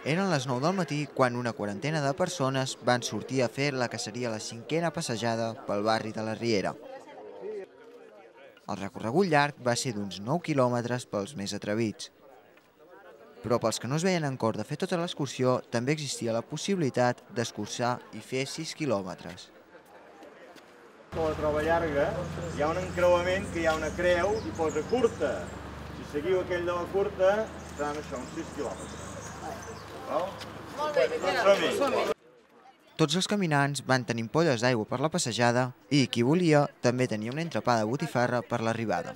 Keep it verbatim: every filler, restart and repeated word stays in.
Eren les nou del matí quan una quarantena de persones van sortir a fer la que seria la cinquena passejada pel barri de la Riera. El recorregut llarg va ser d'uns nou quilòmetres pels més atrevits. Però pels que no es veien en cor de fer tota l'excursió, també existia la possibilitat d'escurçar i fer sis quilòmetres. A la troba llarga hi ha un encreuament que hi ha una creu i posa curta. Si seguiu aquell de la curta, seran això, uns sis quilòmetres. Molt bé, doncs som-hi. Tots els caminants van tenir ampolles d'aigua per la passejada i qui volia també tenia un entrepà de botifarra per l'arribada.